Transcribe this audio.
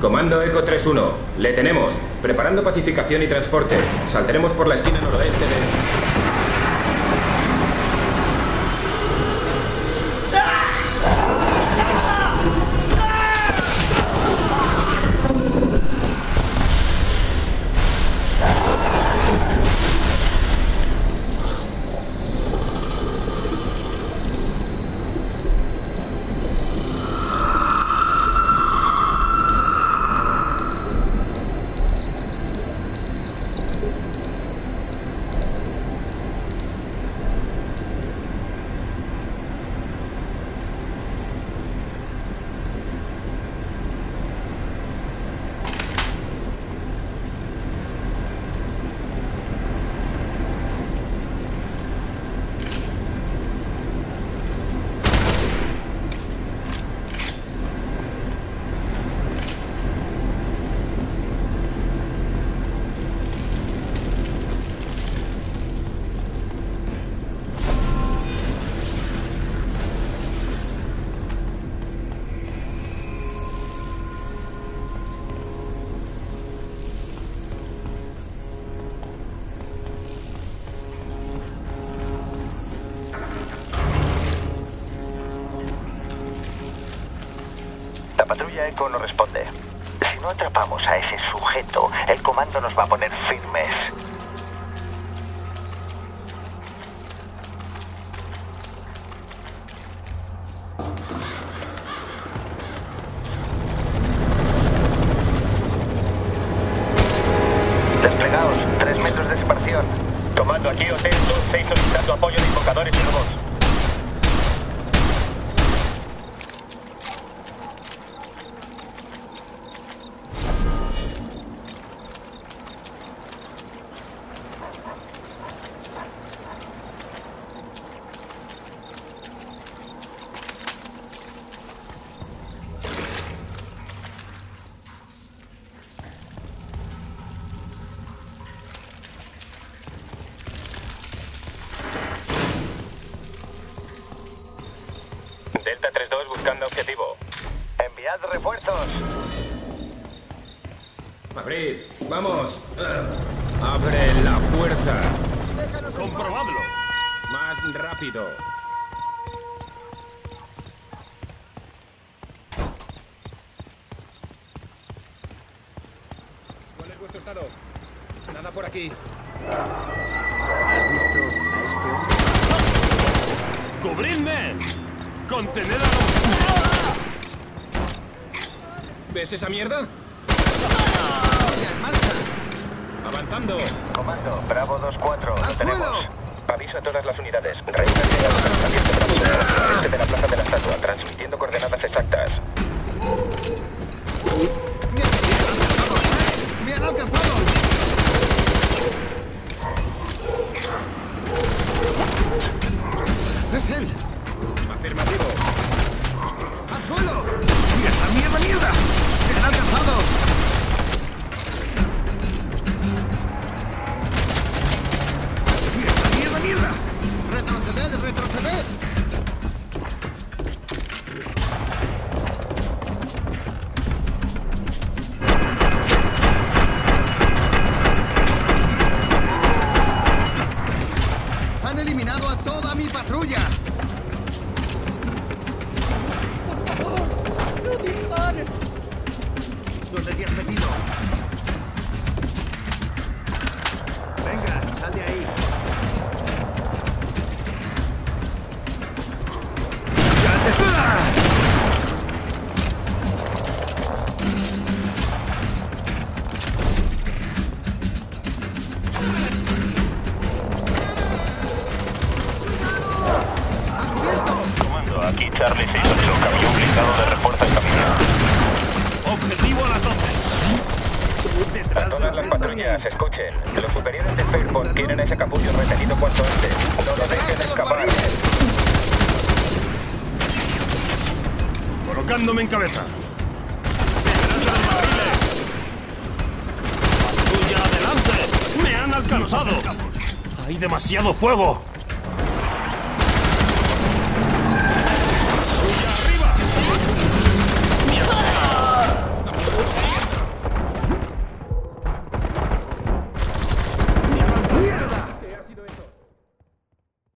Comando Eco 3-1. Le tenemos. Preparando pacificación y transporte. Saltaremos por la esquina noroeste de... La patrulla Eco no responde. Si no atrapamos a ese sujeto, el comando nos va a poner firmes. Desplegaos, 3 metros de separación. Comando, aquí Hotel 2-6 solicitando apoyo de invocadores y robots. Delta 3-2 buscando objetivo. Enviad refuerzos. Abrid, vamos. Abre la puerta. Comprobadlo. Más rápido. ¿Cuál es vuestro estado? Nada por aquí. ¿Has visto a este hombre? ¡Cubridme! ¡Contened a ¿Ves esa mierda? ¡En marcha! Avanzando. Comando, Bravo 2-4, lo ¡Al tenemos. suelo! Aviso a todas las unidades. Reúnanse en la localización de Bravo 2, este de la Plaza de la Estatua, transmitiendo coordenadas exactas. ¡Me han alcanzado! ¡Es él! Afirmativo. ¡Al suelo! ¡Mierda, mierda, mierda! ¡Me han alcanzado! ¡Mierda, mierda, mierda! ¡Retroceded, retroceded! ¡Han eliminado a toda mi patrulla! ¿Dónde te has metido? Venga, sal de ahí. ¡Ya te... Comando, aquí Charlie 6-8, camión blindado de refuerzo en camino. Objetivo a las 12. A todas las patrullas, escuchen. Los superiores de Fairport quieren a ese capullo retenido cuanto antes. No lo dejen escapar. Colocándome en cabeza. ¡Detrás de los barriles! ¡Patrulla, adelante! ¡Me han alcanzado! ¡Hay demasiado fuego!